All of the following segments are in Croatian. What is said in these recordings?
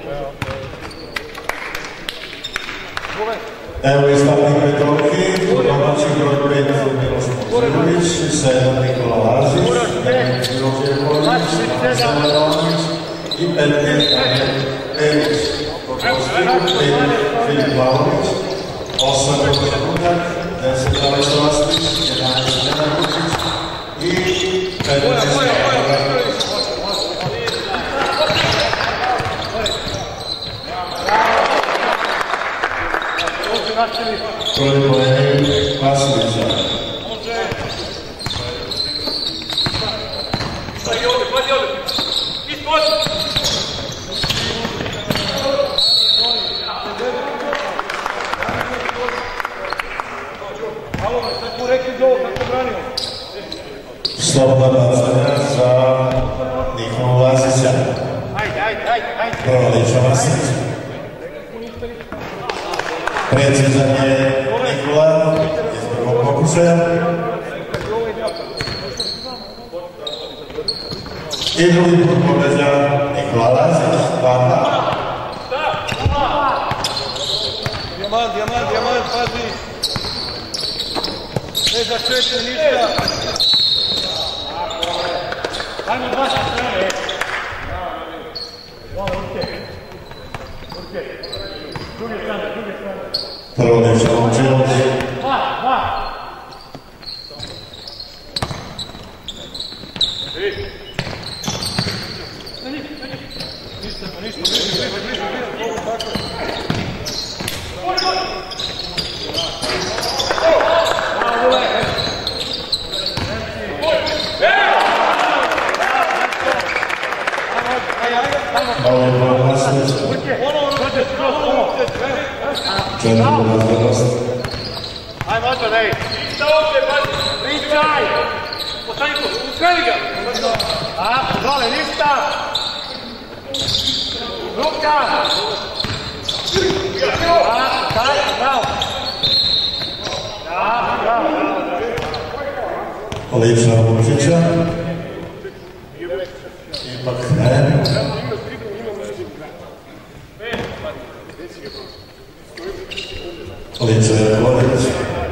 Evo je stavnik Petrovki, domaći broj 5 Miloš Mozirović, 7 Nikola Lazić, 11 Miloš Jeković, 7 Leonić i 15 Erić. Poposti 5 Filip Lavović, 8 Luka Budak, 10 Aleš Lastić, 11 Nena Vučić i 15 Nikola. Prvi pojenik Vasiljica. Slobodna bacanja za Nikolu Lazića. Provalića Vasiljića. Precizan je Nikola iz prvog pokušaja. I drugi put pogađa Nikola Lazić, 2-2. Dijamant, pazi! Ne začeti ništa! Hajmo dva sa strane! Druge strane. Prvo nešto Momčilović. Dva! Ovo je prvo Vasiljić. Četvrlo razgledost. Ajmo, Antonej! Ništa ovdje, pričaj! Postani tu, uskreni ga! Dole, ništa! Ruka! Bravo! Lična Vučića. Ipak ne. Lična Jeković.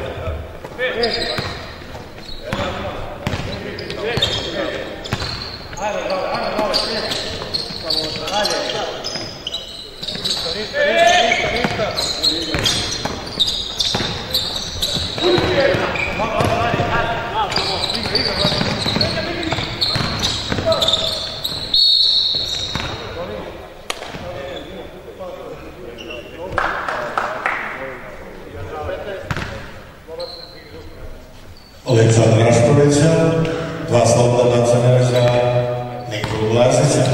Aleksandra Raškovića, 2 slobodna bacanja za Nikolu Lazića.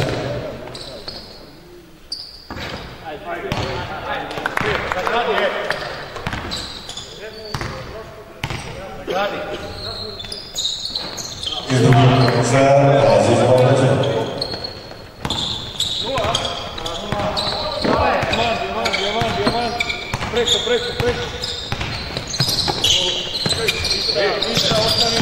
Iz drugog pokušaja Lazić pogađa. Preko. Ništa, ostani.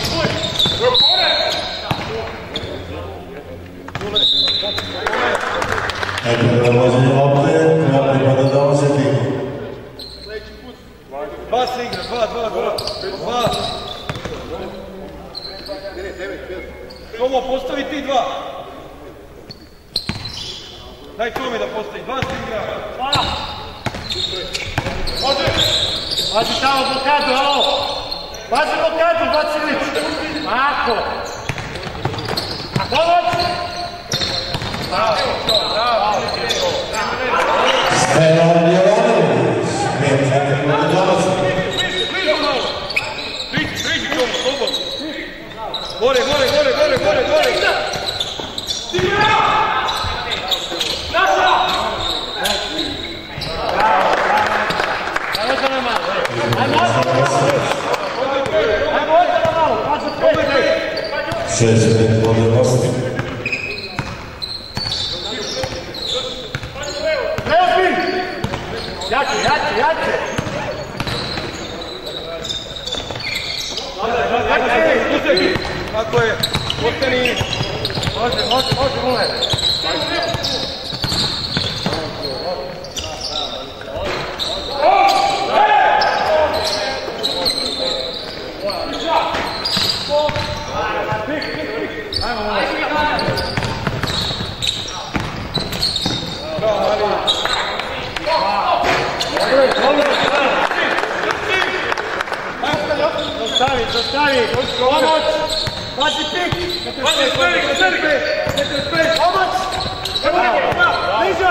Najprije dovođenje lopte, koja pripada dovođenju. Dva se igra, dva. Tomo, postavi ti 2. Daj Tomi da postavi, 2 se igra. Može! Pazi tamo blokadu, alo! Pazi blokadu, Vacilić! Ako! Pomoć! Bravo! Stevan Jovanović, 5-4 protiv domaćih. Priđi Tomo, slobodno! Gore! Šest podjednosti. Jače! Tako je, ostani. Može, Zostavi, pomoć, pazi pik, pomoć, bliža,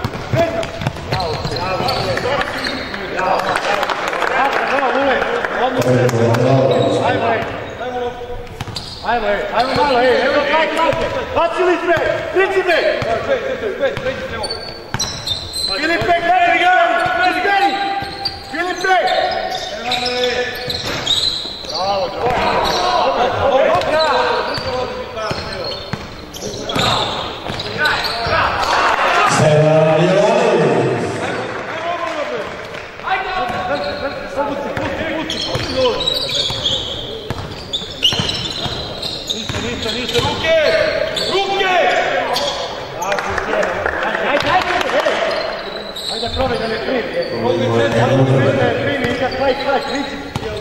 ajmo malo, evo kajte, bacili sme, principe, Filipe, izberi, Filipe, bravo, Ništa, ruke! Ajde, probaj da ne primi, ide kraj, kriči.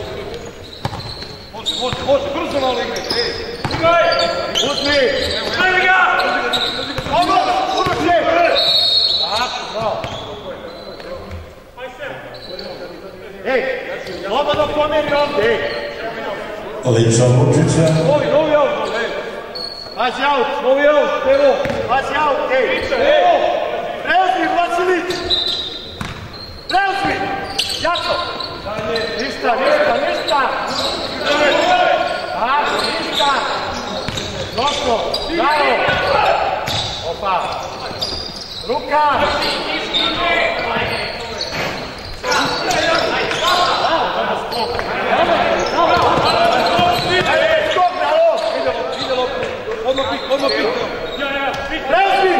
Može, brzo malo igre. Igaj! Uzmi! Uzmi ga! Ono, uruče! Bravo. Ej, slobodno pomeri ovdje, Liča Vučića. Novi aut, pazi aut, evo. Pazi aut, evo. Preuzmi, Vlasilić. Preuzmi. Jako. Ništa. Ništa. Dobro, bravo. Opa. Ruka. Odmah pik. Preuzmi.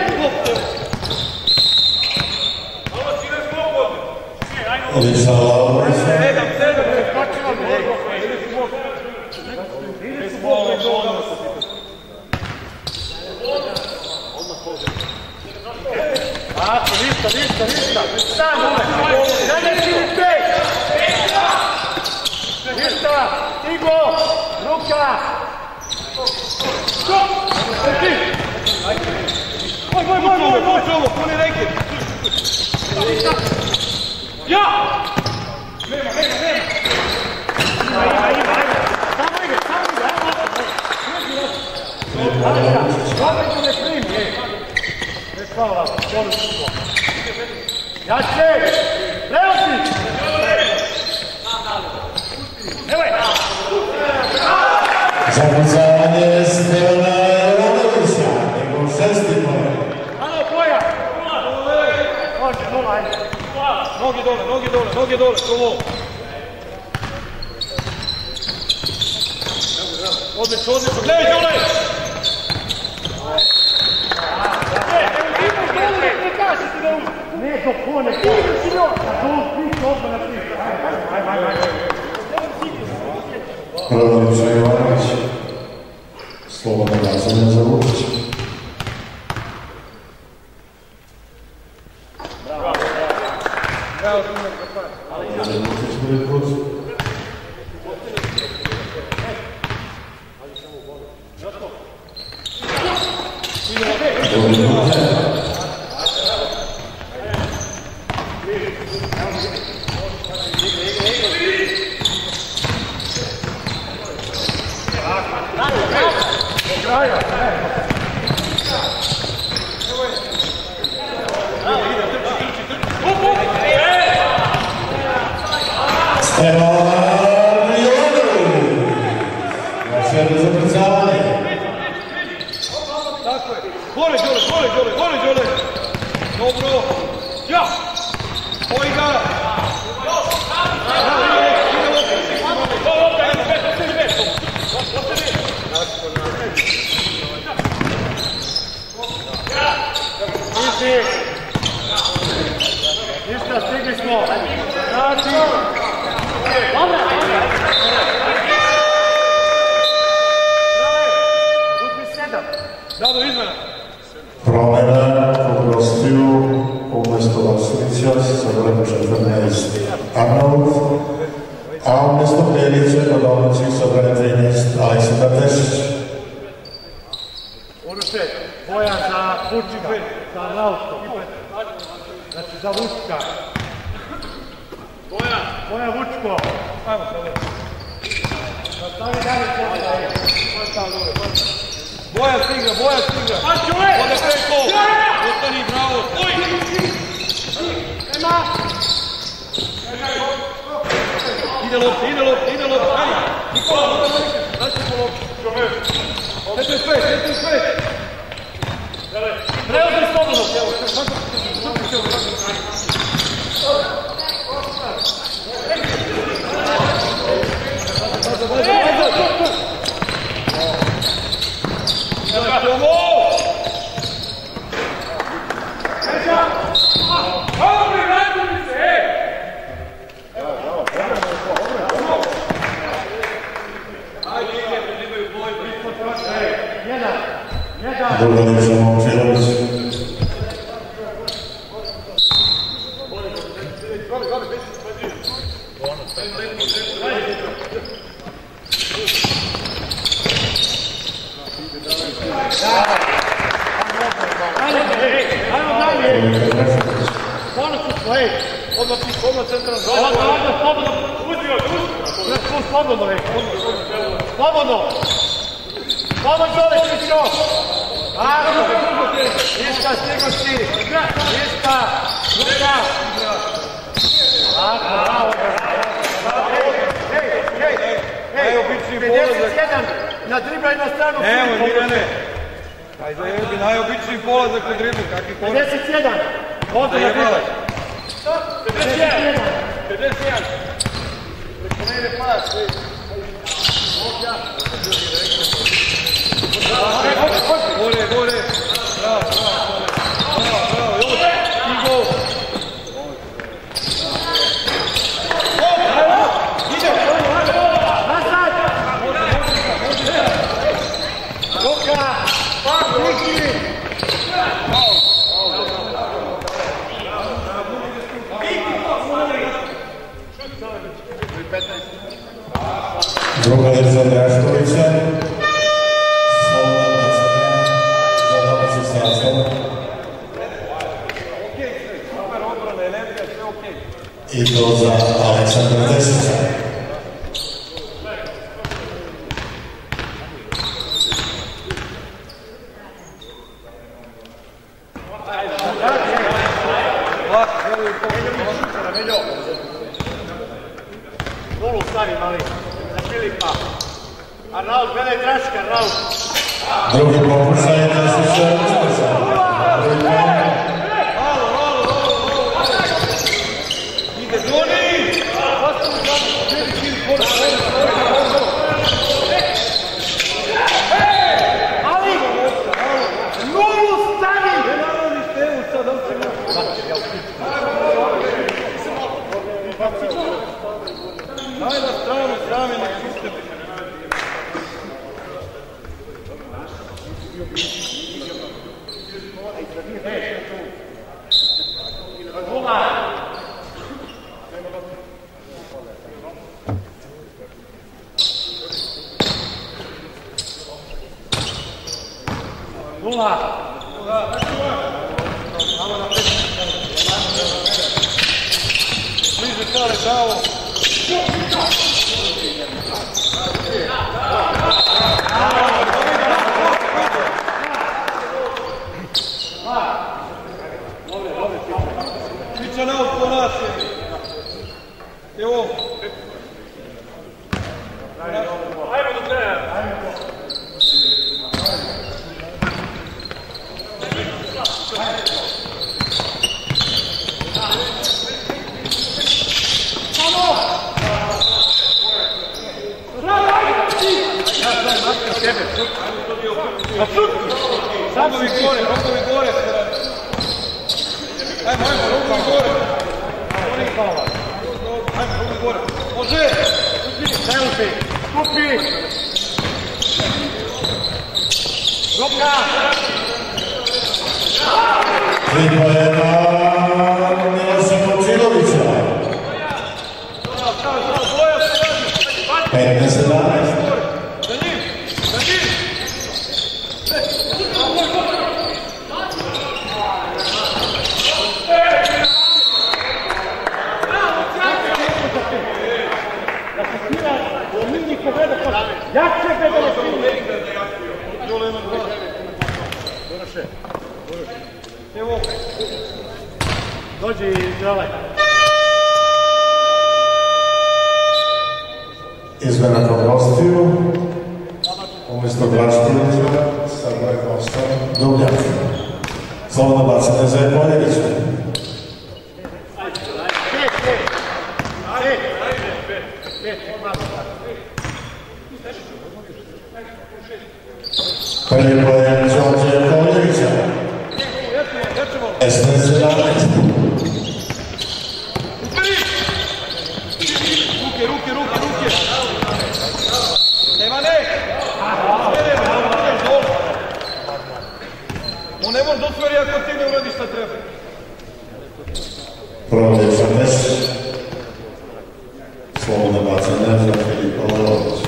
Liča Laurića. Ništa. Samo. Ništa. Tigo. Ruka. Moj, puni reke. Ja! Nema. Samo ide. Ne primi, hvala, Jače! Preuzmi! Evo je! Zakucavanje Stevana Jovanovića, njegov 6. poen. Ano, Boja! Može, 0, ajde. Nogi dole, kovo. Odlično, gledaj dole! Ne, do kone, ti si njoj! A to ti odmah na ti. Ajde. Liča Jovanović, slobodno glasanje za Vučića. Bravo, Vučić prvi put. Stevan Jovanović, naše zakucavanje. Tako je. Gore, dole. Dobro. Ja! Oj ga! Ništa, stigli smo. Znači. Dobro. Uzmi 7. Dado izmena. Promena u gostiju umjesto Vasilića sa brojem 14 Arnold, a umjesto Perice do domaćih sa brojem 13 Aleksandar Tešić. Uruče, Bojan za Vučić, za Lausko. Za Vučka. Boja Vučko. Ajmo sada. Nastavi dalje Boja. Boja stigra. Ode preko. Ostani, bravo. Oj! Nema! Ide lopta. Ajde. Nikola, daj se po loptu. 4-5. Preuzmi slobodno. Druga lica Momčilović. Nadriblaj na stranu. Evo, Mirane. Aj zajebi, najobičniji polazak u driblu, kakvi polazak. 51. Ovdje na dribaj. 51. Preko mene pas. Gore. Bravo. Igo. Druga lica Draškovića. Slobodna bacanja. Za domaći sastav. Super obrana, energija, sve okej. I to za Aleksandra Desića. Golu stavi mali. Za Filipa. Arnaud, gledaj Draška, Arnaud. Drugi pokušaj Desića. Ide Doni! Ali! Golu stavi! Daj na stranu, strami na kuste. Bliže Čale, bravo. Pića na od ponacije. Evo. Ajmo do trener. Rogovi gore. Ajmo, rogovi gore. Ajmo, rogovi gore. Može! Selfi, skupi! Roka! Lipa je na Miloša Momčilovića. 15-11. Dođi i zdravaj. Izmjena kod gostiju. Umjesto Draškovića, sad je gosta Dubljak. Slobodno bacanje za Poljevića. Prvi pojem Đorđe Poljevića. S17. Ruke! Nema ne! On ne može dosvori ako ti ne uradiš šta treba. Prvi 18. Slobodno bacanje za Filipa Lalovića.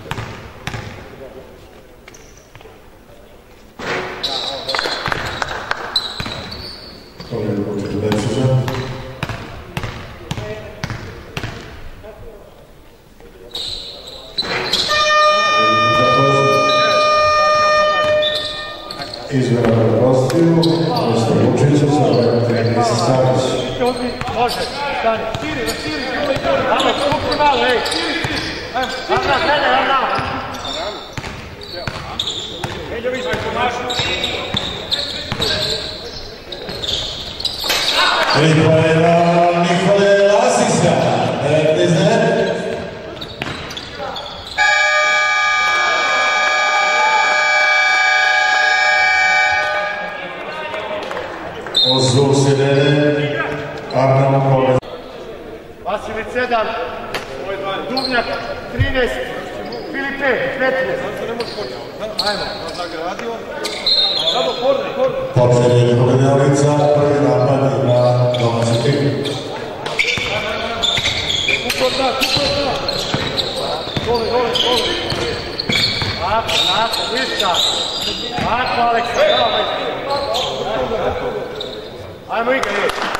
Izmjena na gostiju, umjesto Vučića, sad je Nisi Stavić. Može, stani. Širi. Ajmo, skupni malo, ej. Arna, krene, Arna. Eljović, pomašu. Priprema Nikole Lasića, 19. Ozul Sirene, Arna Mokole. Vasilić 7, Dubnjak 13, Filipe 15. Ajmo. Počinje Dubnjalica, prvi napad na domaći tim. Lako, ništa. Lako, Aleksa, ajmo igri.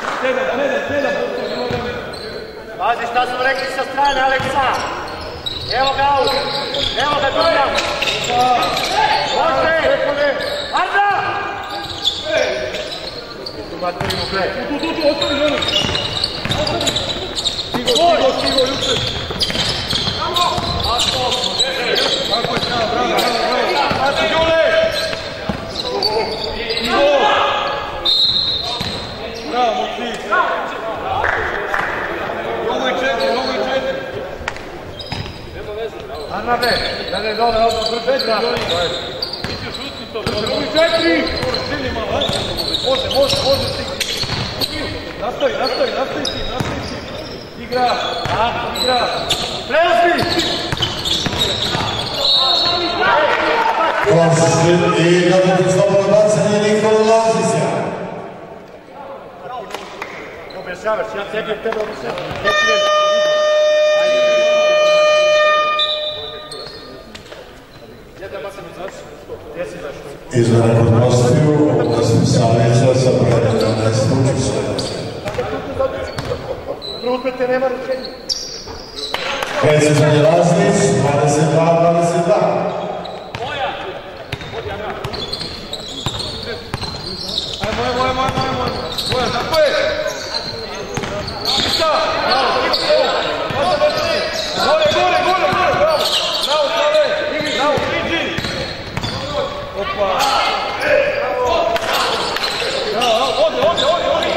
Pazi šta smo rekli sa strane, Aleksa. Evo ga out. Evo ga Dubnjak. Može. Arda! Tu materinu gre. Tu, ostavi ženu. Stigo, juče. Kako je strana, bravo. Znači, Đule! Bravo, moći. Novo i četiri. Arna be, da ne dole odmah brže bravo. Novo i četiri! Može ti. Nastavi ti. Igra. Preuzmi! I dobiti slobodno bacanje Nikole Lasića. Obješavaš, ja tebi tebe obješavam. Izmjena kod gostiju, Osim Savića sa brojem 11 Vučića. Preuzmete, nema rečenja. Precizan je Lazić, 22-22. Moja, tako je! Ništa! Gore, bravo! Bravo, priđi! Opa! Ode!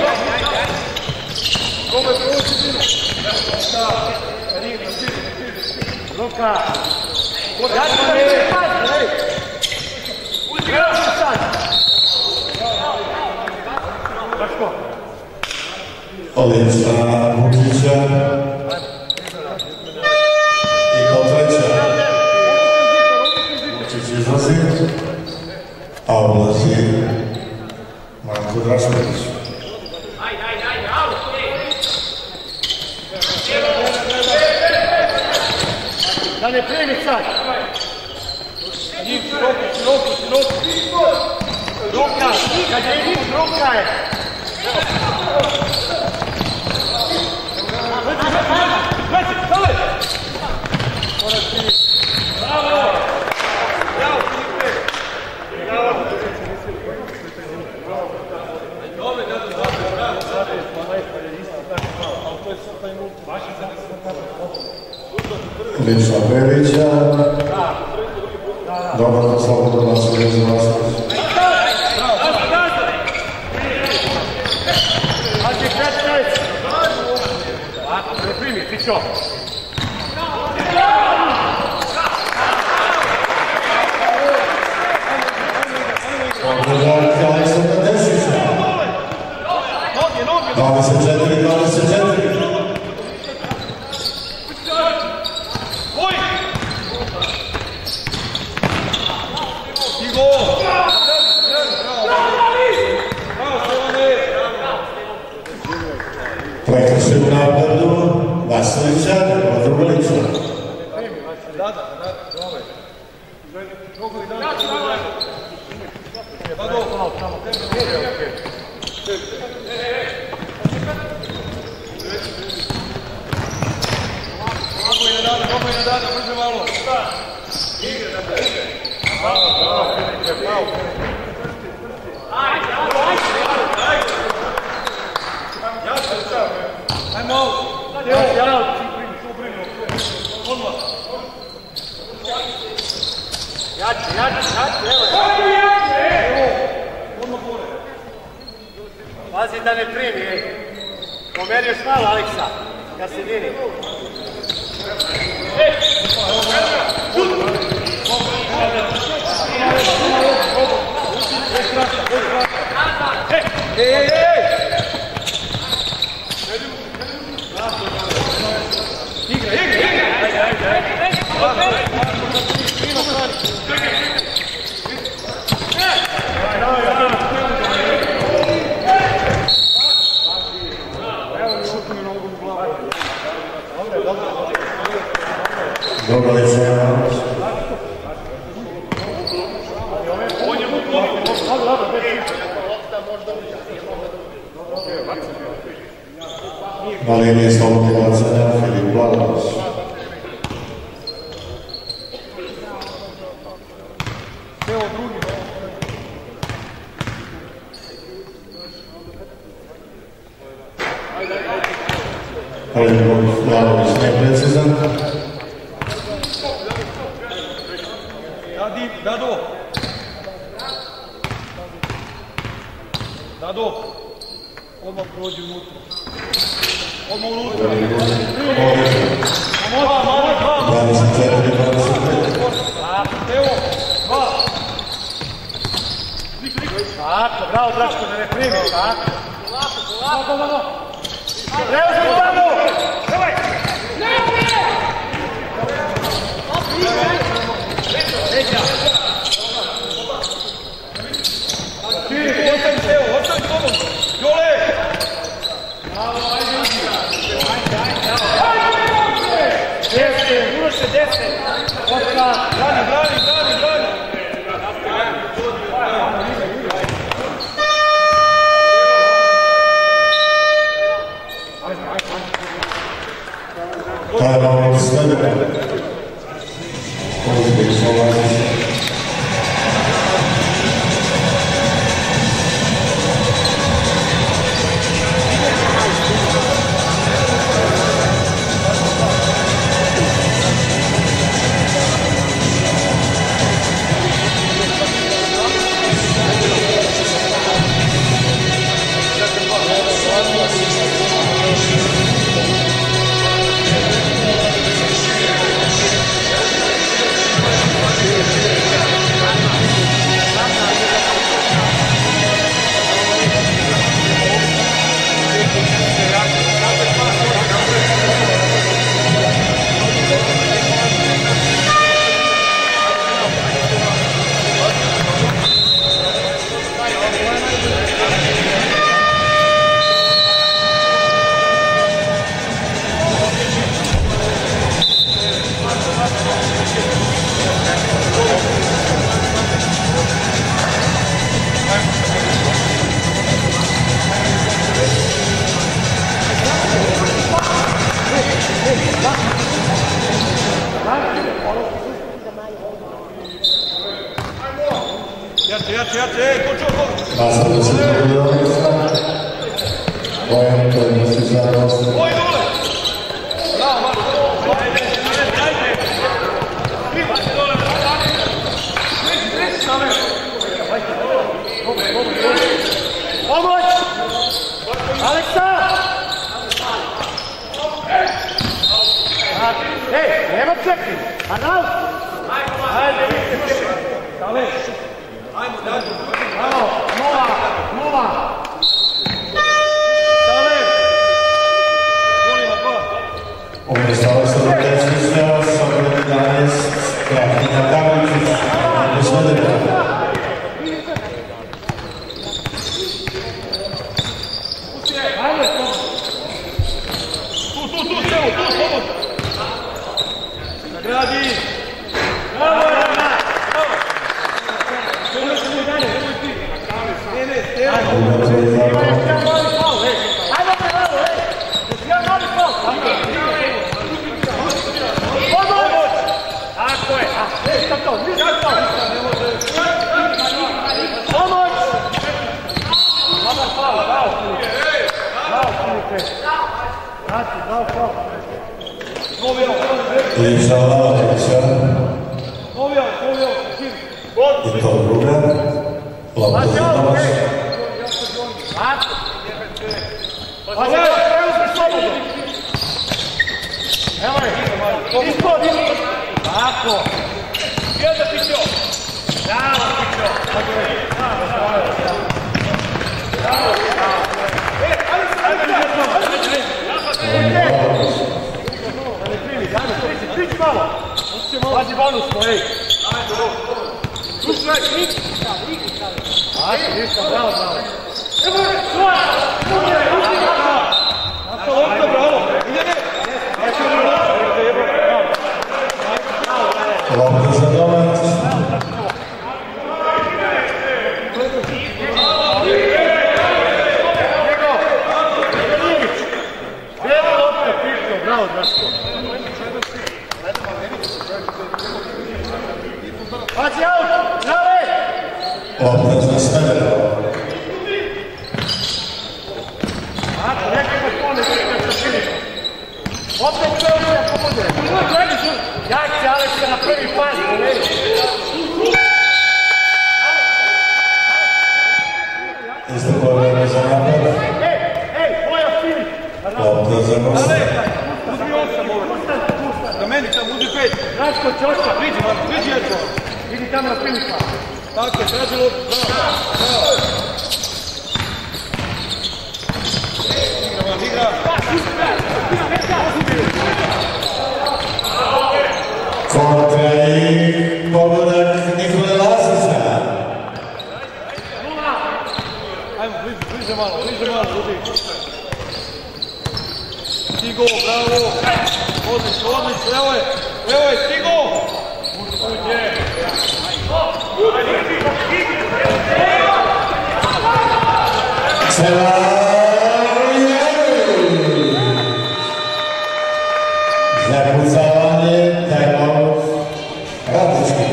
Kome proći bilo? Ništa! Luka! Odlična Vučića. I kao treća. Vučić izlazi, a ulazi Marko Drašković. Da ne primi sad! Njih široko! Ruka! Kad je njih ruka je! Bravo! Miliša Perića. Dobro za slobodno glasovanje za Vasković. Primi, Fićo. Održavati Aleksandra Dešića. 24-24. Prekršaj u napadu Vasovića, Nikola Drugalića. Pazi da ne primi, pomeri još malo, Aleksa, kad se dini. Drugalića. Na liniji slobodnog bacanja Filip Blagović. Filip Blagović neprecizan. Dado, odmah prođi unutra. Odmah unutra. 24-25. Evo, 2. Tako, bravo, Draško, da ne primi, tako. Lako. Preuzmi tamo! Давай! Ostavi tobom! Jole! Uroše, 10! Brani! Time Sledeka. Pozdrav Slovaci. Nastavlja se drugodonica. Bojan, to je misli za dosta. čekaj. Ajde, vidite. Stale. Ajmo, dalje. Bravo, 0. Stale. Volimo, go. Umjesto se do tesničnja, sa vreme 11, Kraftina Karličić, posledega. Nagradi! Bravo, Rana! Lična Lalića. I to druga. Lopta za novac. Tako. Jedan pićo. Bravo, pićo. Priči malo. Pazi bonusno, ej. Slušaj, priči. Ajde, ništa, bravo. Evo je, svoja. Nasta lopta, bravo. Lopta za novac. Bravo, Draško. Pazi, aut! Brave! Lopta za Smedera. Ako, neka ima pone, neka se širi. Opet sve ovdje ako bude. Jak se, Aleksa, na prvi pas, ne? Isteklo vreme za napad. Ej, moja Filip! Lopta za Mosta. Uzmi 8 ovo. Da meni tamo, uzmi 5. Draško će ošta. Viđi jedno. Vidi tamo na Filipa. Tako je, traži loptu. Bravo. Igra. Kontra i pogodak Nikole Lasića. Ajmo, bliže malo, ljudi. Stigo, bravo. Odlično, evo je, stigo. Zakucavanje, time-out, Radnički.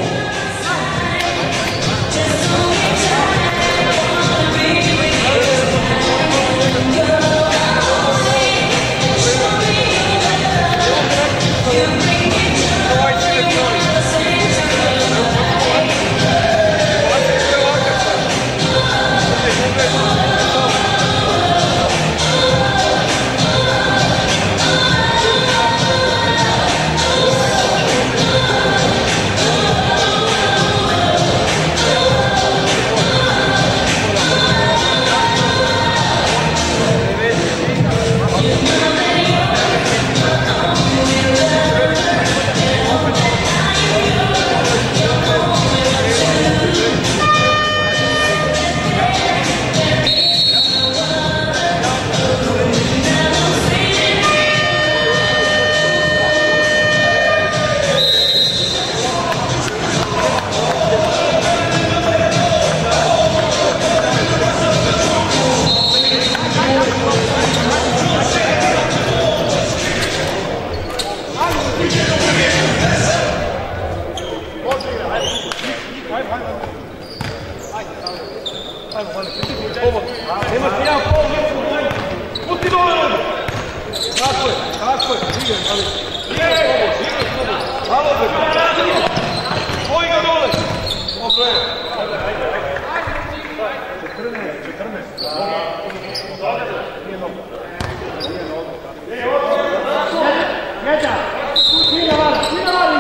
Tira,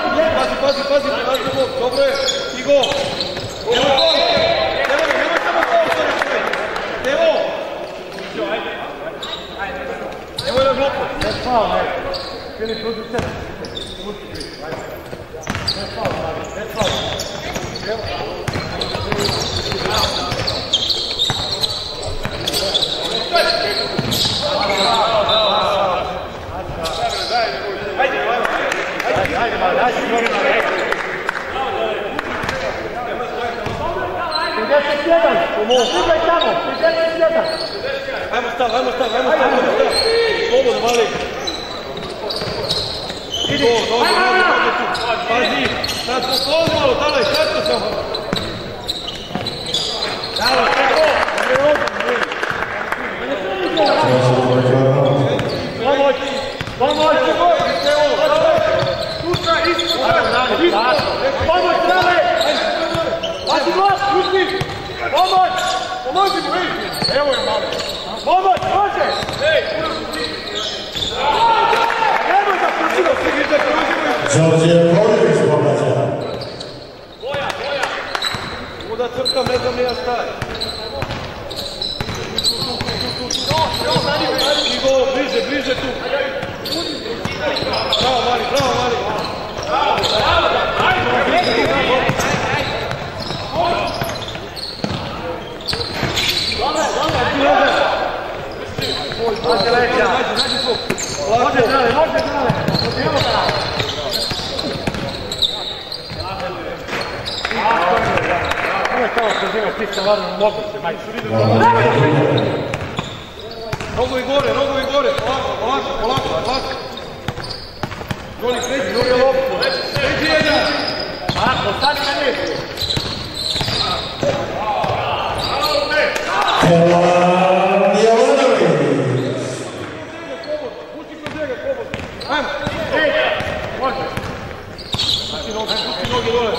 Ajmo stav. Slobodno, mali. Idi. Pazi. Sad posloži malo, dalej, kratko samo. Pomoć! Pomozi mu, vidi! Evo je malo! Pomoć, može! Nemoj da pružimo se, vi da pružimo i... Đorđe Poljević pogađa. Boja! Kuda crtam, ne znam nija šta je. Igo, bliže tu. Bravo, Mari! Rogovi gore, polako. Joli, pređi loptu. Pređi jedan. Ako, stani na mjestu. Ajmo. Može. Pusti noge dole.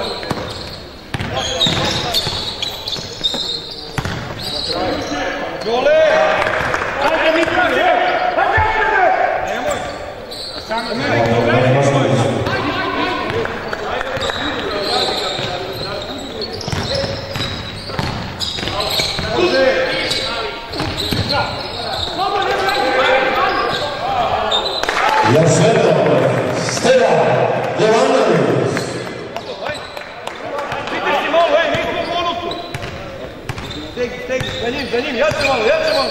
Jole! Ajde mi traži! Nemoj! Samo meni! Za njim, jače malo.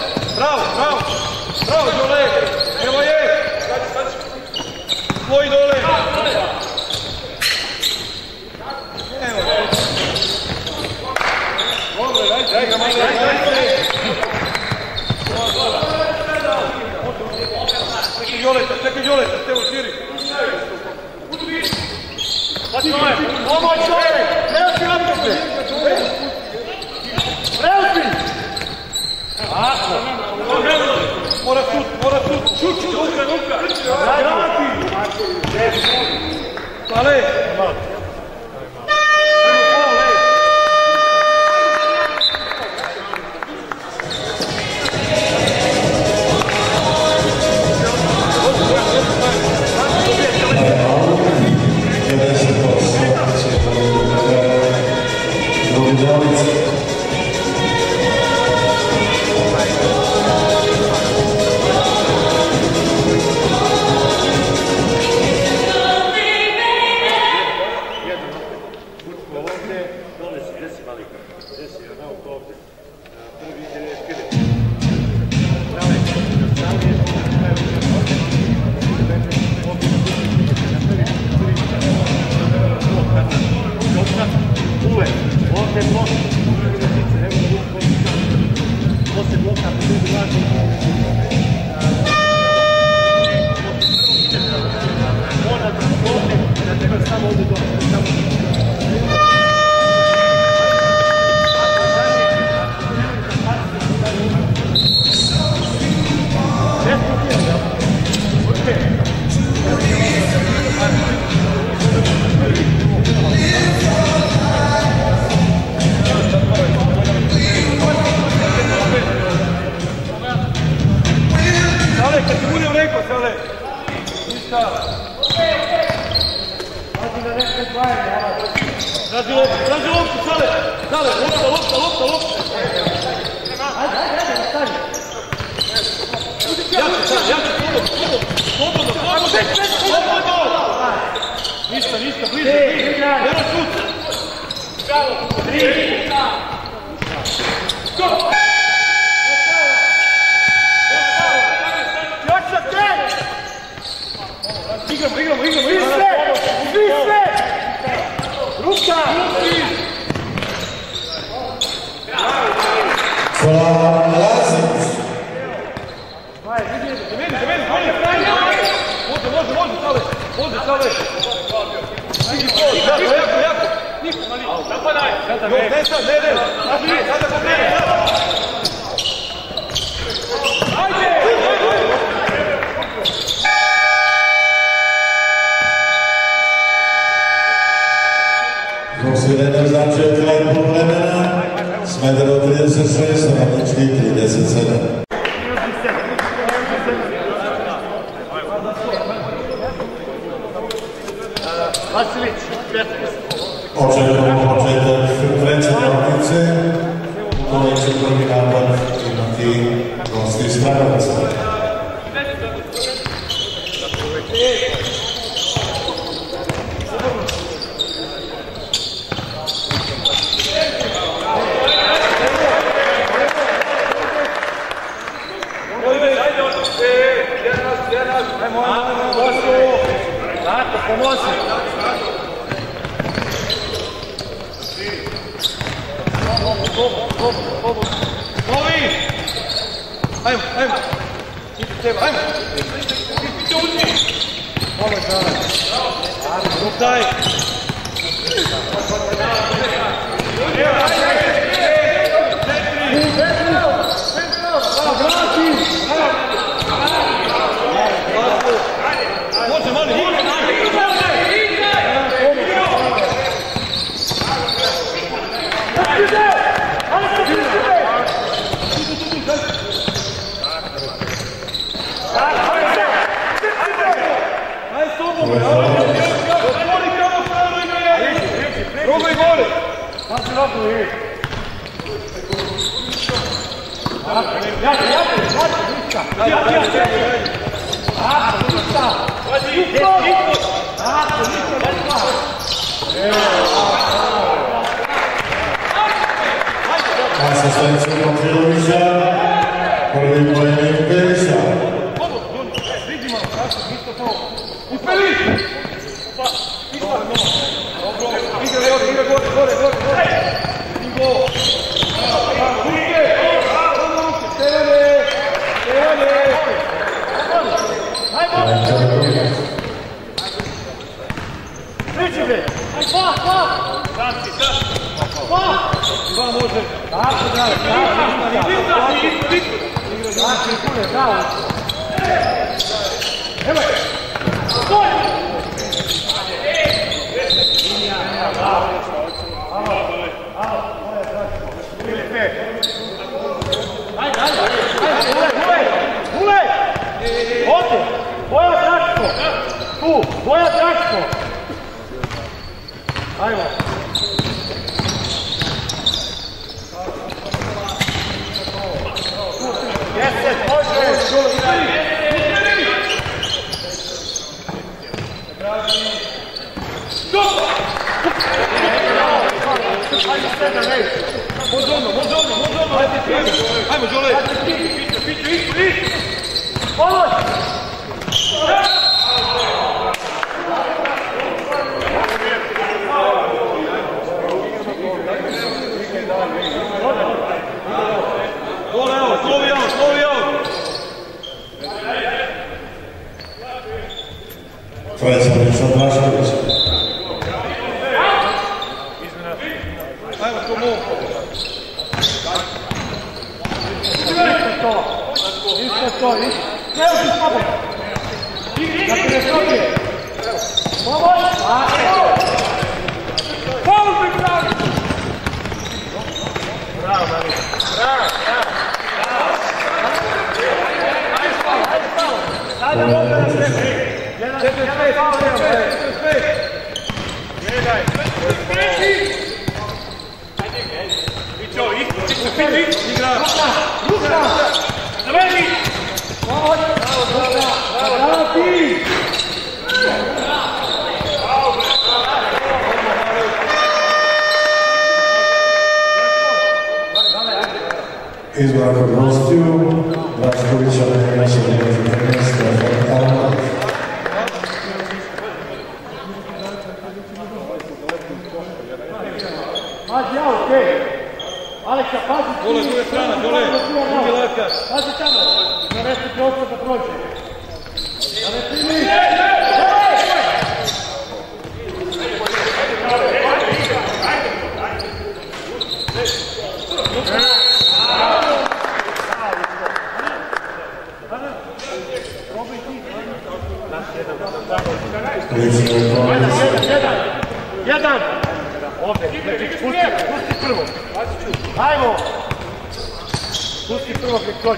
Bravo, Đole. Evo je. Tvoj dole. Evo je. Dobre, daj ga malo. Čekaj Đoleta, Stevo širi. Pomoć Đole. Preosti napose. Mora sud, šut, Luka. Vrati. Pale. Traži loptu, Sale, lopta. Jače, slobodno. Ništa, bliže. Evo šut. Još sa te! Igramo. Svi sve! Ruka! Slavan Lazić. Može, Sale. Jako. Napadaj. Ne. Sada pokrene. Ajde! Prosvědeno označuje kraj půl vremena. Smederevo 36, Ravničky 37. Vasilić, Očekujemo početak treće utakmice. U kojoj će prvi napad imati gosti iz Kragovica. Tako, pomozi. Novi! Ajmo. Idi teba, ajmo! Idi uzmi! Ovo je žele. Rutaj! Može, mali! Probaj goli! Asistenciju Kotrilovića, prvi bojnik Beriša. Boja Draško! Ajmo! Jeste, može! Ajmo, Đole! Pomoć! Slovi on! Treća Miša Drašković. Ajmo, komu! Isto to! Evo ti s tobom! Da se ne stopije! Pomoć! Pomoć mi pravi! Bravo, Mari! Bravo! Sada mogu da se jedan gledaj! Igra! Ruka! Zavedi! Bravo ti! strana, dole, drugi lakar. Pazi tamo, naresti prostor da prođe. Naresti mi! Jedan! Ovdje, pusti prvo. Ajmo! Pusti prvo gdje prođe.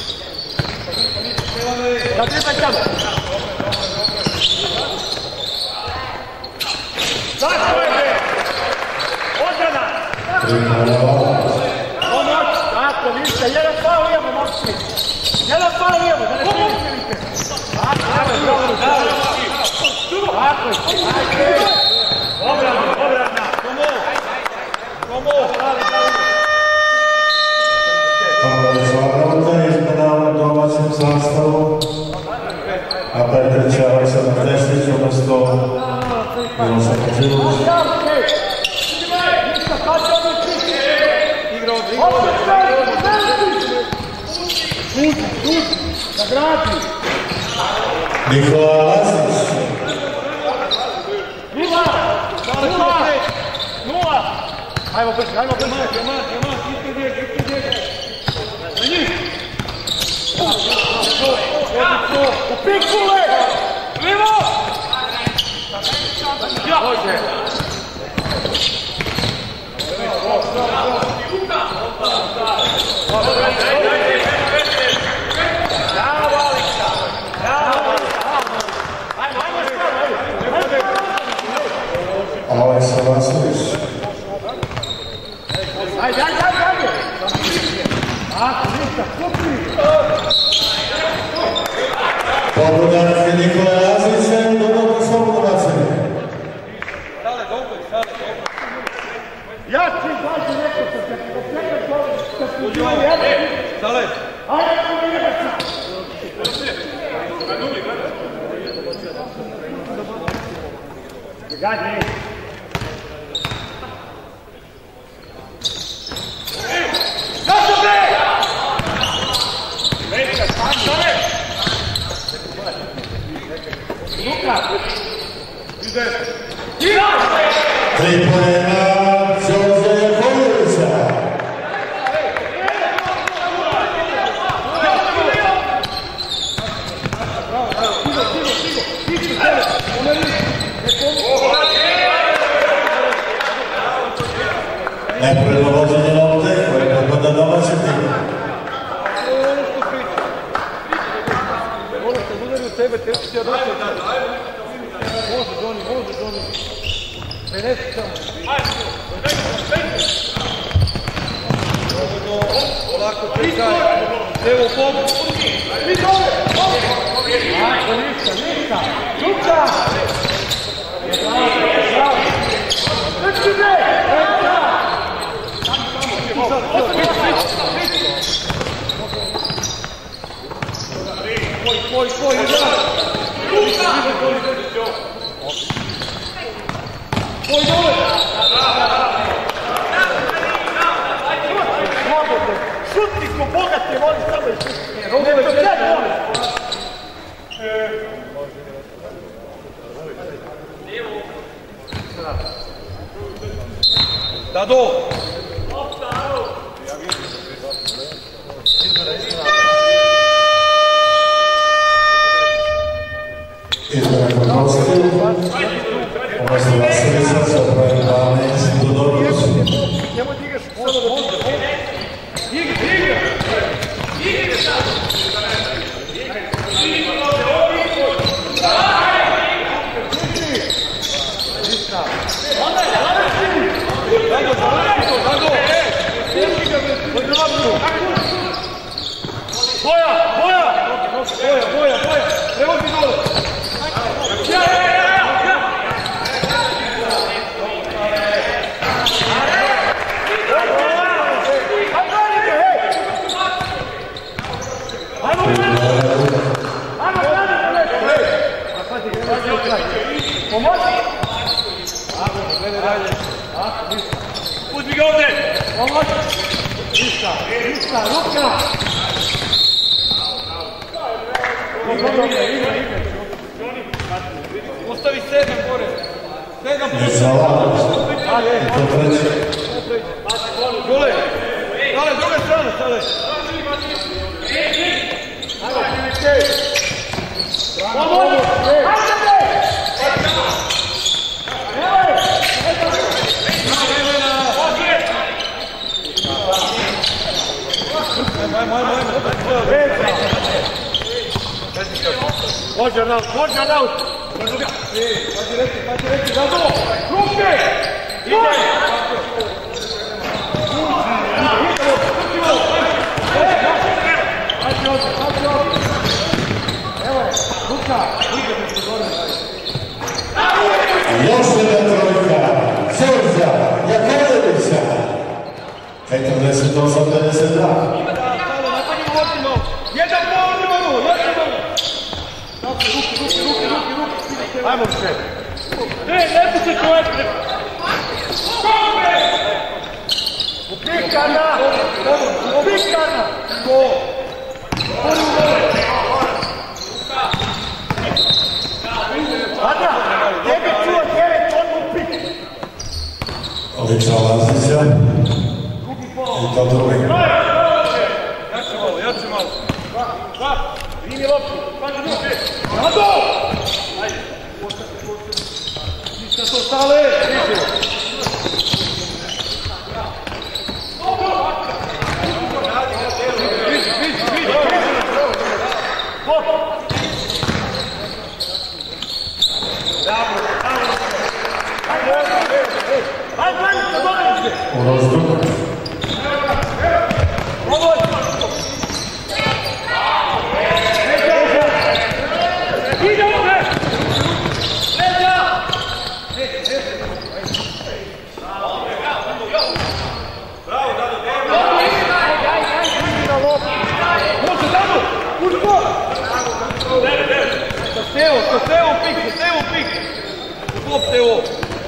Zadribaj tamo. Tako je! Odbrana! Pomoć! Tako, ništa. Jedan faul imamo, momci. Jedan faul imamo, da ne primite. Tako je. Obrana! Zvonota izmjena u domaćem sastavu, a Petar će Aleksandar Deslić umjesto Miloša Kođilović. Nikola Lazić. 0! Ajmo brže, ajmo brže! U pikule! Livo! Može! Bravo, Aleksa! Bravo! Ajmo, Aleksa Vasović. Ajde! Ako, ništa, kupi! Pogodac je Nikola Lazić, dobro slobodno bacanje. Stale, dobro. Ja ću izađi neko što će čekati što ću živali jedan. Stale. Ajde, ko mi jebaca! Gađi! Zašto bre! Luka! Tri poena Đorđe Jakovljevića. Nepravilno vođenje lopte koje pogoda domaći tim. Ono što udari u tebe, te ću ti odnositi. Može, Johnny. Prenesi samo. Polako čekaj. Evo pomoć. Ako ništa. Luka! Bravo. Vrči bre! Tvoj, jedan! Tvoj dole! Šutni ko bogati, voli samo i šutni. Ne to sad voli. Dado! Izmjena Kotovski, umjesto Vasovića se opravi 12 Todorović. Njemu ti igraš samo da bude. Igre sad! Boja! Prevozi dole! Ostavi 7 gore. 7 Zalavaš. I to treće. Gole. Dale, druga strana, dale. Može out, može out! Pađi reki, Zazo! Ruke! Ide! Evo je, Luka! Još jedna trojka. Đorđa Jakovljevića. 48-52. Jedan gol imamo! Ajmo se! Ne pusti čovjek! Upikana! Upikana! Ada! Tebi čuo teret, odmah upik! Odlična Lazića. I to drugi. Jače malo. Primi loptu! Pađi duže! Ado! Ajde! Ništa to stale! U rozduku. Teo pik! Stop Teo!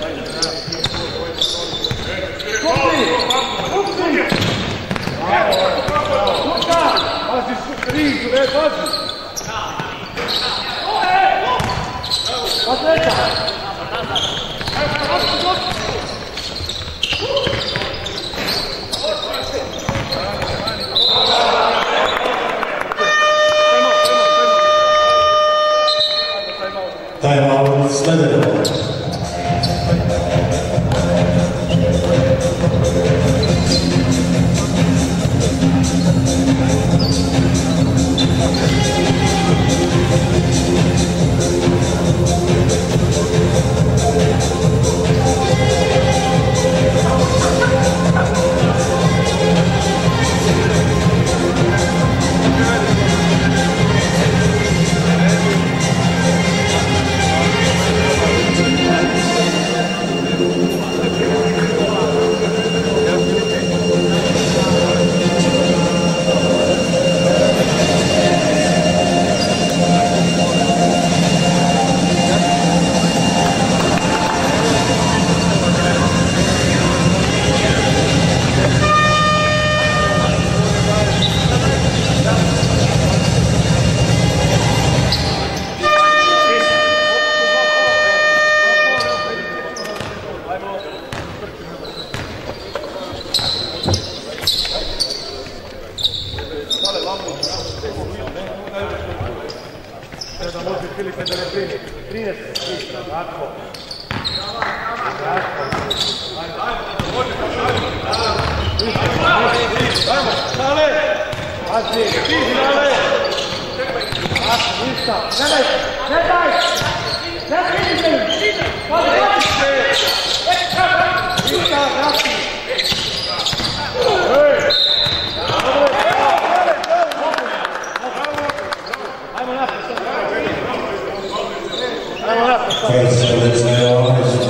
Pazi, krizu, pazi! Atleta! Time out, slede. Da može Filipe da ne primi. 30 smisla, tako. Ajmo, stale! Pazi, stale! Ništa, ne daj! Ne daj! Ne primite im! Pazi, ništa, vrati! Ajmo napred! Ajmo napred! Predstavljena je Jovanović.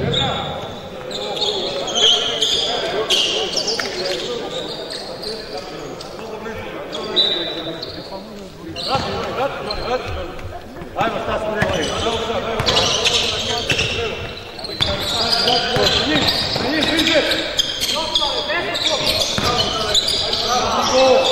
Ajmo, šta smo rekli? Njih, bliže!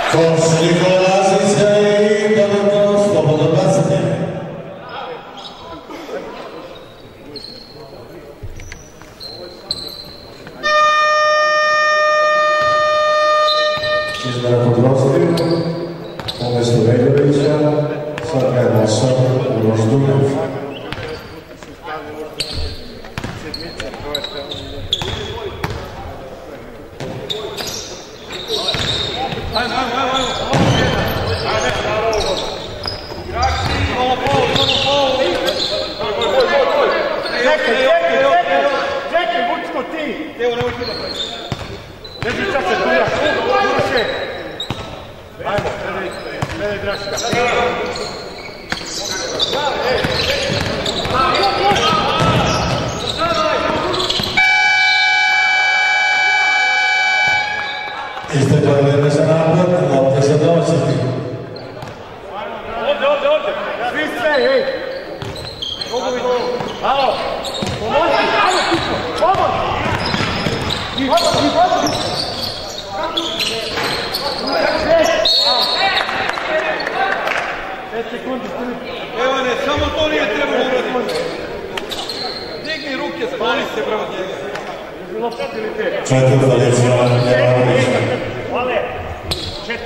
Koš Nikola Lazića i dodatno slobodno bacanje. Izmjena pod Rozdiju, umjesto Vegovića, sad je 8 Uroš Dugović. Čekaj, vučko ti! Evo, nemoj ti da praviš. Neđi čas se duraš, duraš je! Ajmo, gledaj Draška. Isteklo je vrijeme za napad, lopta za dočeti. Ovdje! Svi sve, hej! Alo! Pomozi! Ajmo, Tično! Pomozi! Pomozi! 5 sekundi, Evane, samo to nije trebalo uraditi. Digni ruke, skloni se prema njega. Četvrta lijecija Jevanovića. Vale! 4.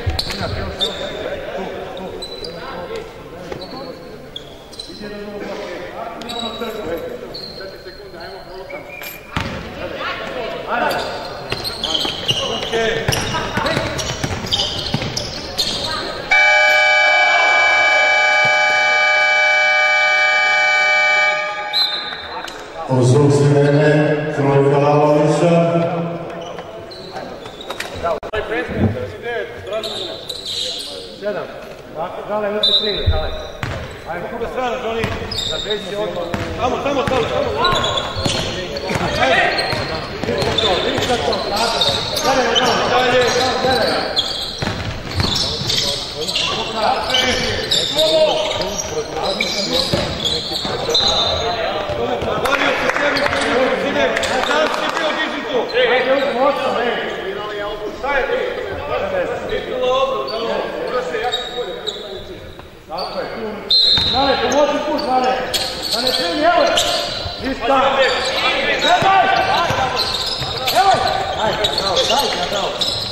Uzuk si vreme Trojka Lalovića. Sedam. Dale, vrti 3, dale. Ajmo, kuda strana, Johnny. Da beži odmah. Tamo, tamo. Dale, pomozi put, Dale. Da ne primi, evo je. Ništa. Gledaj! Evo je. Ajde, bravo.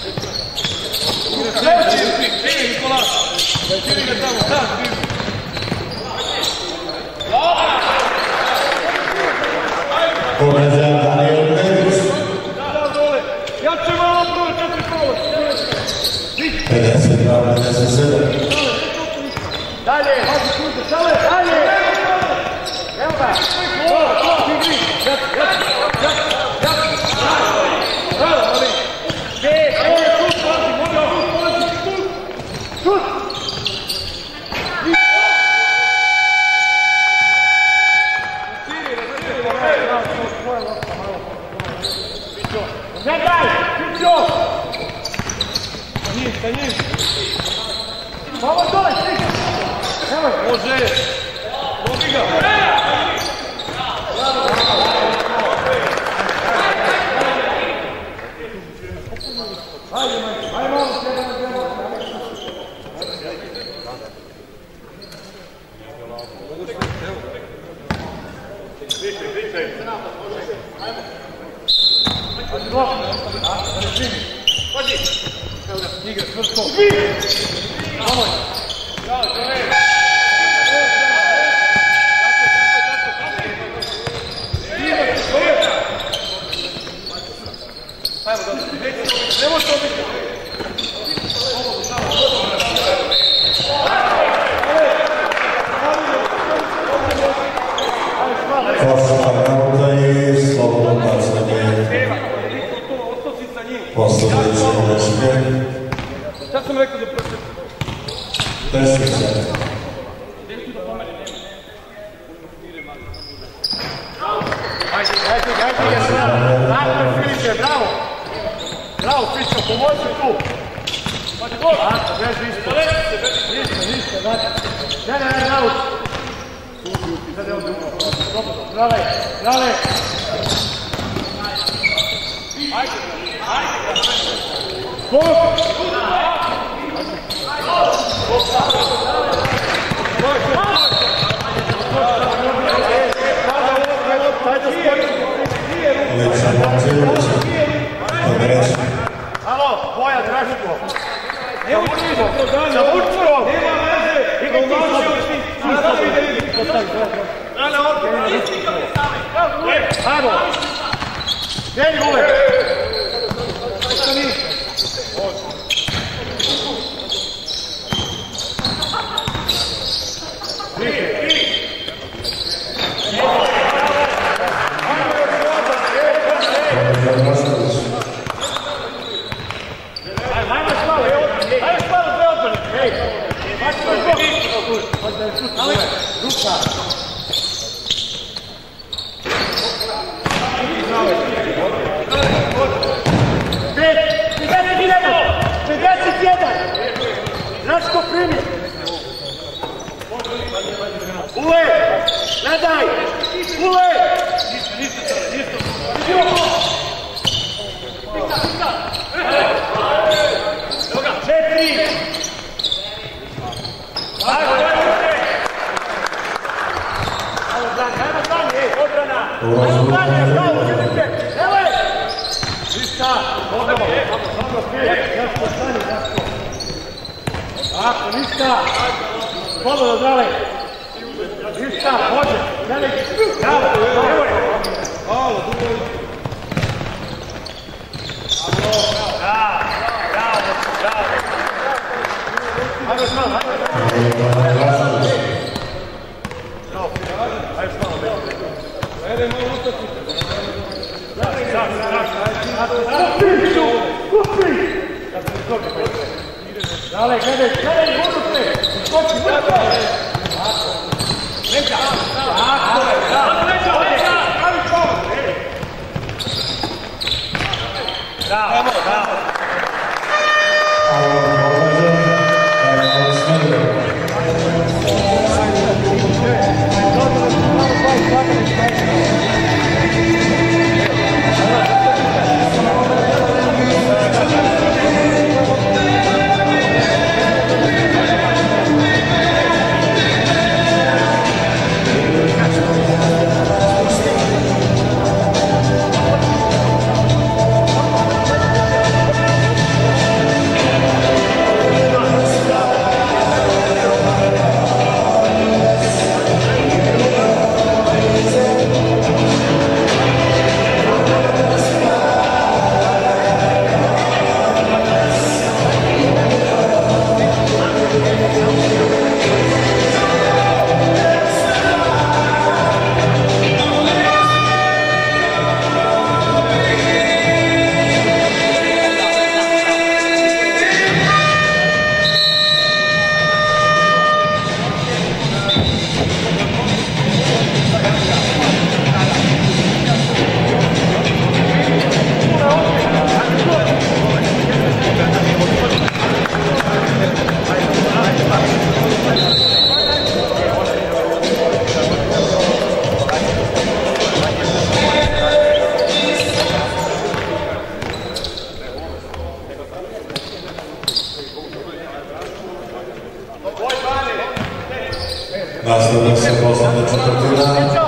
Čini, Nikola. Čini ga tamo, da. Pogađa Daniel Petrić. Da, dole. Ja ću malo prvo 4 kola. 52-57. Dalje, hođi kuće, dalje! Evo ga! Bravo, ali! Šut! Gledaj! Pićo! Sa njim! Samo dole, svi! Evo! Može! Dobi ga! Ajde malo, Igra, čvrsto! Vamos! Ćao, čovjek! Nemo to biti! Košta nauta i slobodno bacanje. Posljedice Leške. Šta sam rekao da prošli? 10 sekundi. Ajde, Filipe, bravo! Bravo, Fićo, pomozi tu! Ako, beži isto. Ništa, znači. Ne, bravo! Sad je ovdje upravo. Brale! Ajde! Skok! Evo ćemo, sa Vučurom! Nema veze! Ima umaši! Nastavi da vidi! Rane ovdje! Ajmo! Gdje gule! Šta ništa? Nastavlja se poslednja četvrtina.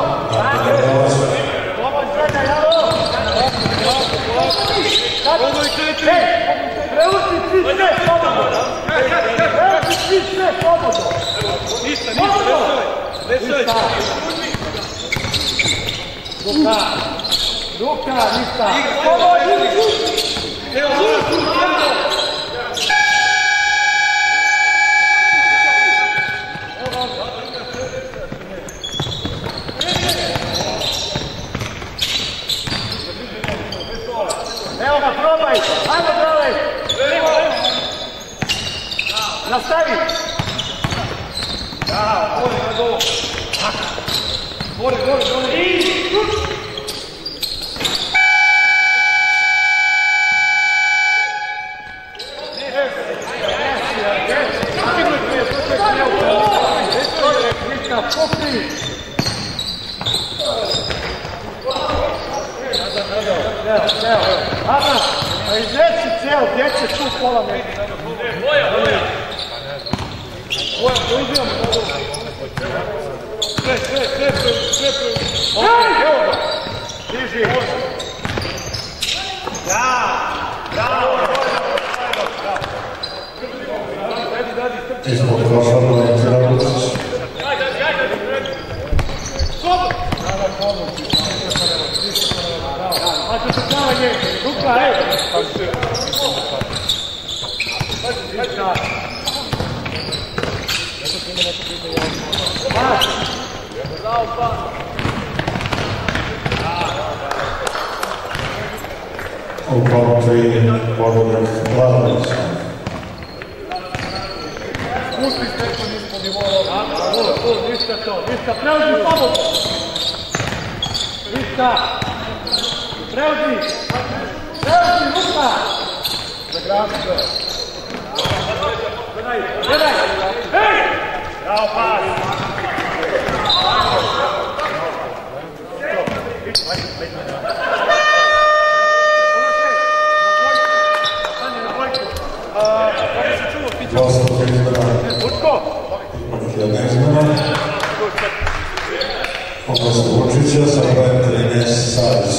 Luka, ništa. Evo ga, probaj! Ajmo, probaj! Nastavi! Da, bori na dole! Bori, bori, bori! Ana, a izreci ceo, gdje će tu pola metra? Boja, to uzimamo. Sve. Evo ga. Diži. Da. Ispod koša Dojenci Ragučić. Ruka, ej! U kontri Bogoljub Vladović. Pusti steku nispod nivoa. Ništa to, ništa, preuzmi slobodno. Ništa. Preuzmi. Preuzmi, ruka. Zagrabi se. Gledaj. Hej! Bravo, pas. Dosta izmjena. Jedna izmjena. Oprost Vučića sa brojem 13 Savić.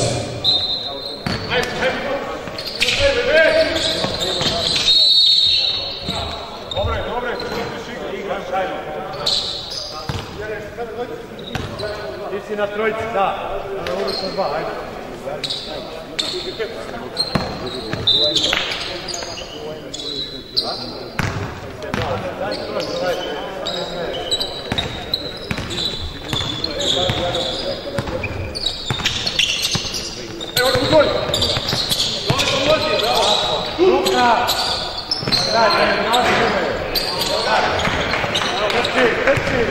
Ti si na trojici, da. Na ulicu 2, ajde. Ruka! Trči!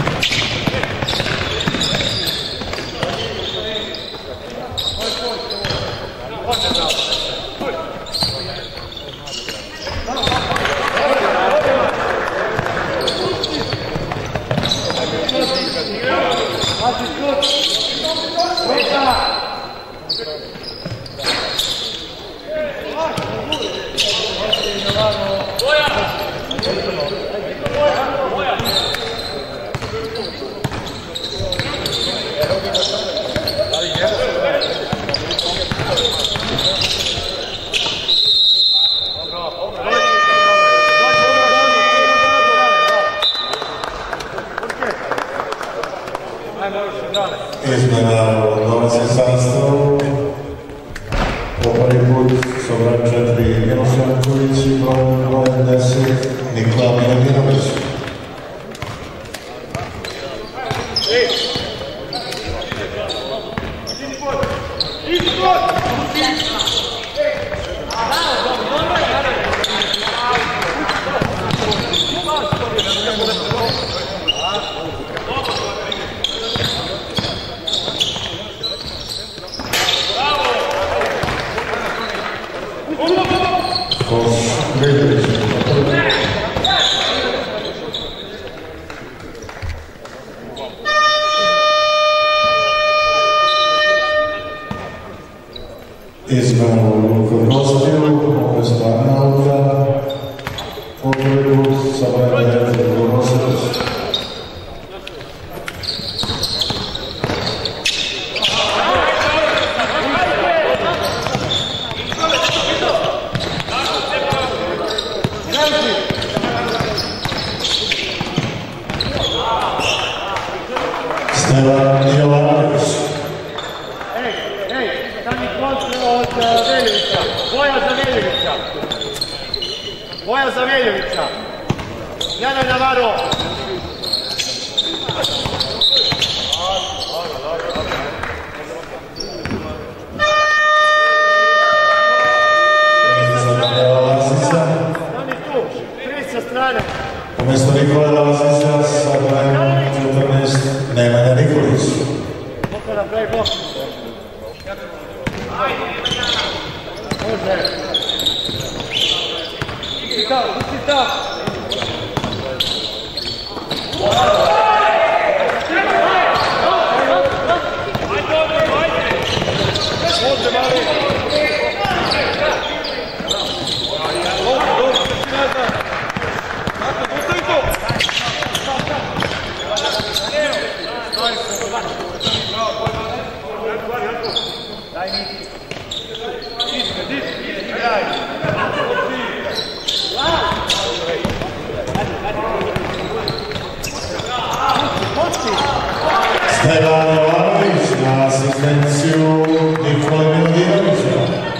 Izmjena u domaćem sastavu. Po prvi put su brojem 4 Miloš Janković i brojem 10 Nikola Milodinović. Izmjena u Kvrnostilu, umjesto Arnauta, po prvi put sa brojem 9 Kvrnostić. Stevan Jovanović. Stani kontra od Veljevića. Boja za Veljevića. Jadaj Navaro. Stani tu, 3 sa strane. Umjesto Nikola Lazića sa brojem 14 Nemanja Nikolić. Moka napravi blok. Može. Pusti tam. Može, mali. Pusti to. Daj mi. Daj. asistenciju Nikole Milodinovića.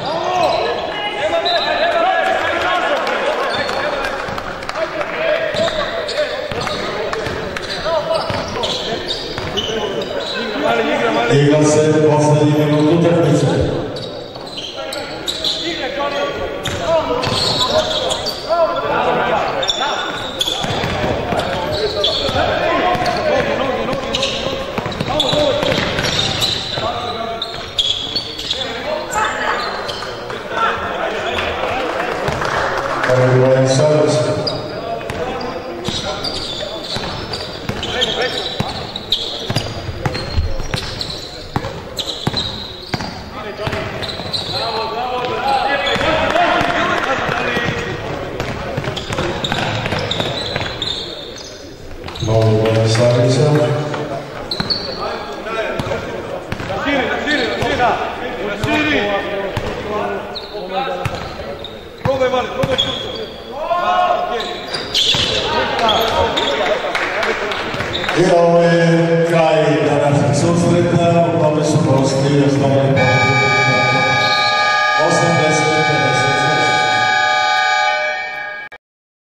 Igra se poslednji minut utakmice. Everyone serves. Novi Slavica. Probaj mali, probaj šut. I ovo je kraj današnjeg susreta, u tome su gosti